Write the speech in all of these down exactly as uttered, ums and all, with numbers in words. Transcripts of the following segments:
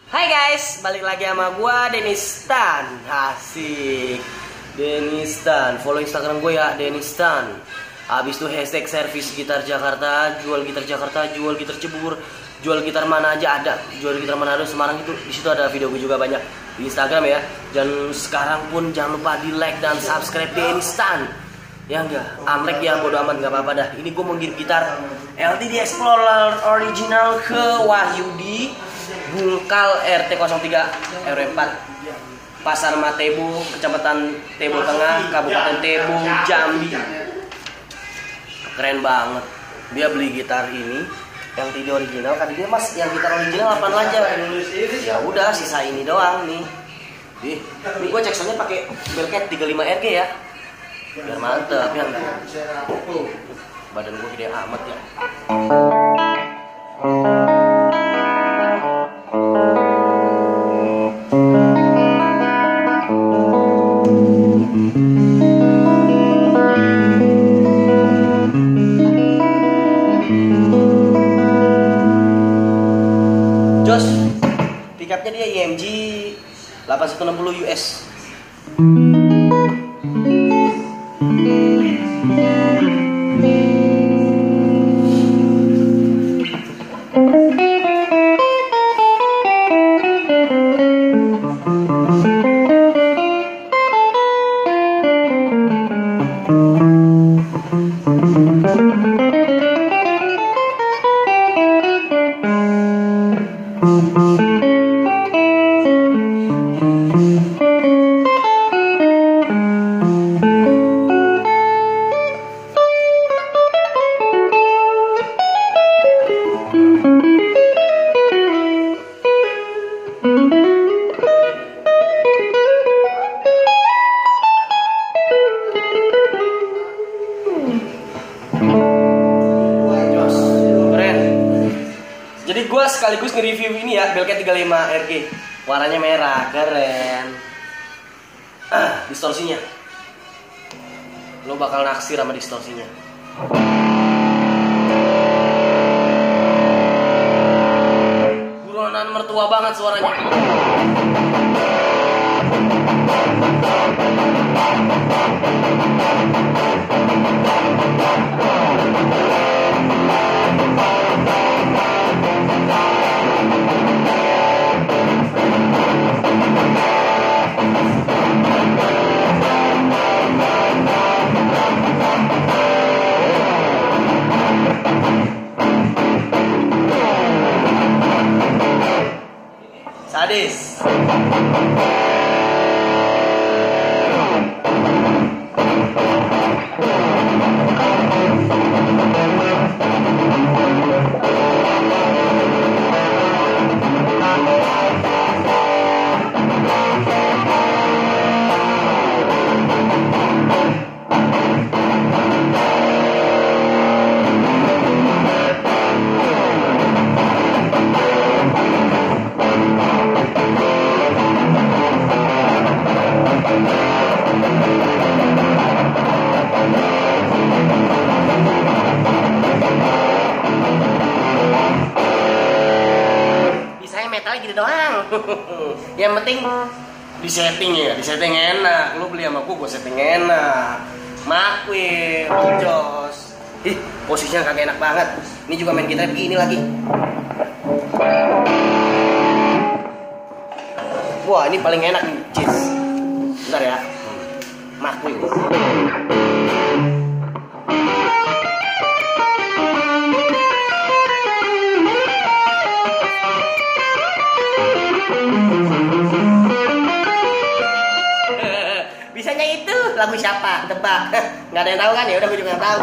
Hai guys, balik lagi sama gua Denistan. Asik. Denistan, follow Instagram gue ya, Denistan. Habis itu hashtag servis gitar Jakarta, jual gitar Jakarta, jual gitar Cibubur, jual gitar mana aja ada, jual gitar Manado, Semarang itu. Di situ ada video gue juga banyak di Instagram ya. Dan sekarang pun jangan lupa di like dan subscribe Denistan. Ya enggak, unlike ya bodo amat, nggak apa-apa dah. Ini gue mau ngirim gitar L T D Explorer original ke Wahyudi Bungkal R T nol tiga R W empat Pasar Matebo, Kecamatan Tebo Tengah, Kabupaten Tebo, Jambi. Keren banget. Dia beli gitar ini yang T D original, kan dia mas yang gitar original delapan aja. Ya udah, sisa ini doang nih. Ih, ini gue cek soalnya pakai Belket tiga puluh lima R G ya. Biar mantep ya. Badan gue gede amat ya. Jos, pickupnya dia I M G delapan satu enam nol U S. Jadi gue sekaligus nge-review ini ya, Belket tiga puluh lima R G. Warnanya merah, keren. Ah, distorsinya. Lo bakal naksir sama distorsinya. Buronan mertua banget suaranya. Sadis. Gitu doang. Yang penting di setting ya, di setting enak. Lu beli sama gua, gua setting enak. Makwil, jos. Ih, posisinya kagak enak banget. Ini juga main gitar begini lagi. Wah, ini paling enak nih, cheese. Bentar ya. Makwil. Bisanya itu lagu siapa? Tebak. Nggak ada yang tahu kan? Ya udah, gue juga nggak tahu.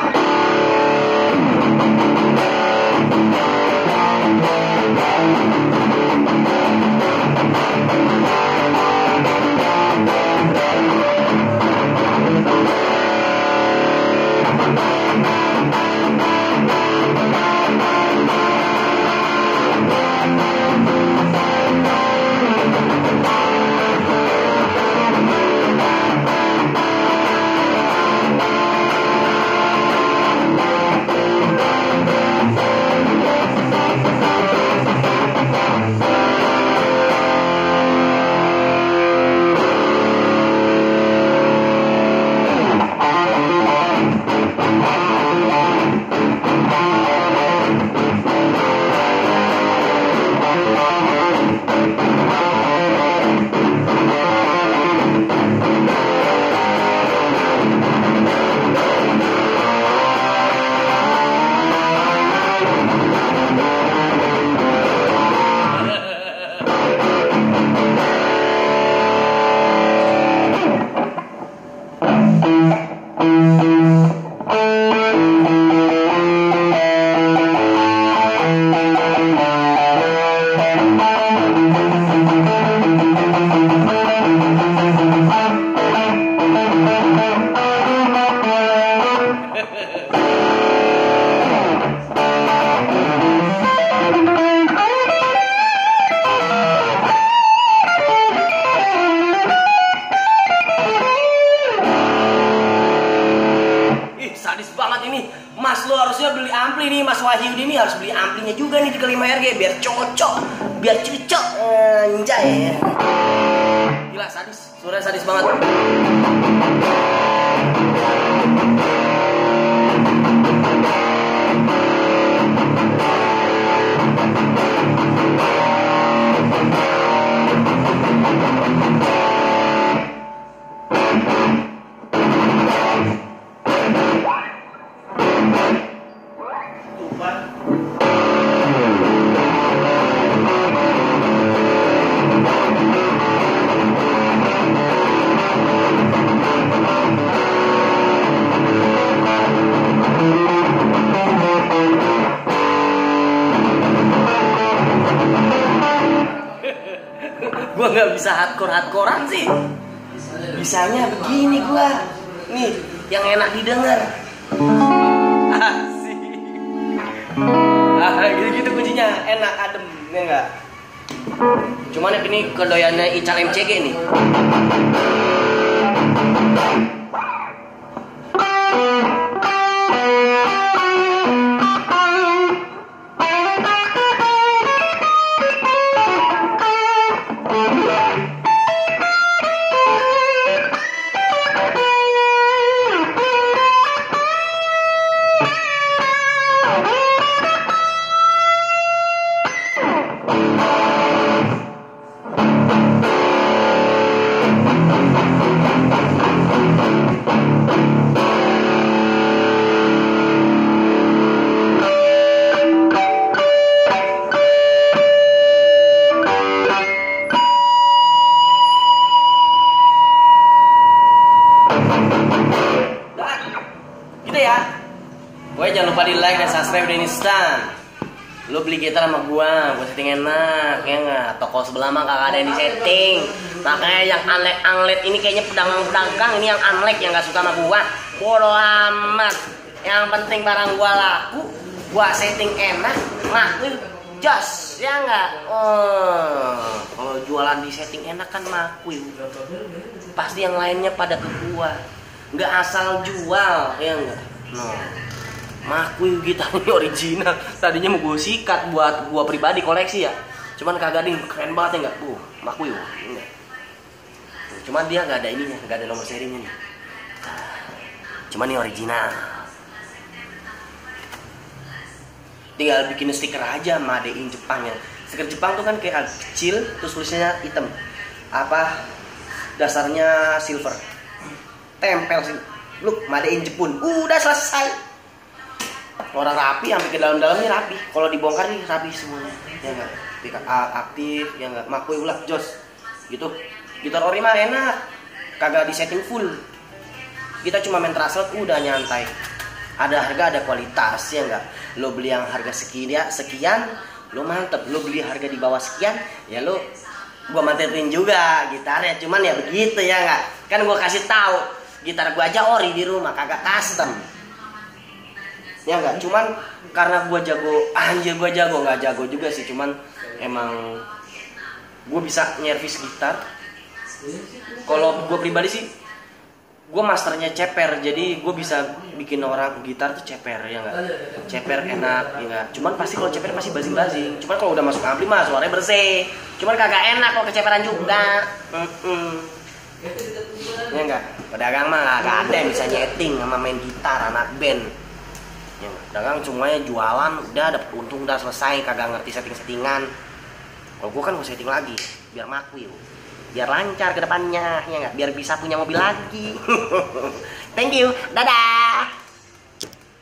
cocok biar cucok anjay. Gila sadis, suara sadis banget. Gua nggak bisa hardcore hardcorean sih, bisanya begini gua nih yang enak didengar. Asik. Ah gitu-gitu kuncinya enak adem ya enggak. Cuman ini kedoyannya Ical M C G nih. Gue jangan lupa di like dan subscribe Dennis Tan. Lu beli gitar sama gua, gua setting enak ya nggak? Toko sebelah mah kagak ada yang di setting. Makanya yang anlek-anlet ini kayaknya pedagang-pedagang ini yang anlek yang nggak suka sama gua. Bodoh amat. Yang penting barang gua laku, gua setting enak, laku jos ya nggak? Oh, kalau jualan di setting enak kan laku. Pasti yang lainnya pada ke gua. Nggak asal jual ya nggak? No. Makui gitarnya original. Tadinya mau gue sikat buat gue pribadi koleksi ya. Cuman kagak ding, keren banget ya enggak? Uh, Makui enggak. Cuman dia nggak ada ininya, nggak ada nomor serinya nih. Cuman ini original. Tinggal bikin stiker aja, made in Jepang ya. Stiker Jepang tuh kan kayak kecil, terus tulisannya hitam. Apa? Dasarnya silver. Tempel sih. Look, made in Jepun. Udah selesai. Orang rapi, sampai ke dalam-dalamnya rapi. Kalau dibongkar nih rapi semuanya. Ya enggak? Pika aktif, ya enggak? Makui ulah jos. Gitu. Gitar ori mah enak. Kagak di setting full. Kita cuma main trussel udah nyantai. Ada harga, ada kualitas, ya enggak? Lo beli yang harga sekian, sekian, lo mantep. Lo beli harga di bawah sekian, ya lo gua mantepin juga gitarnya. Cuman ya begitu ya enggak? Kan gua kasih tahu, gitar gua aja ori di rumah, kagak custom. Ya enggak, cuman karena gue jago, anjir gue jago, nggak jago juga sih, cuman emang gue bisa nyervis gitar. Kalau gue pribadi sih, gue masternya ceper, jadi gue bisa bikin orang gitar tuh ceper, ya enggak, ceper enak, ya enggak. Cuman pasti kalau ceper pasti bazing-bazing. Cuman kalau udah masuk ampli mah suaranya bersih. Cuman kagak enak kalau keceperan juga. Mm-mm. Ya enggak, pedagang mah kagak ada yang bisa nyeting sama main gitar anak band. Ya, dagang semuanya jualan udah dapet untung udah selesai, kagak ngerti setting-settingan. Kalau gue kan mau setting lagi biar makwi, biar lancar ke depannya, ya nggak, biar bisa punya mobil lagi. Thank you, dadah.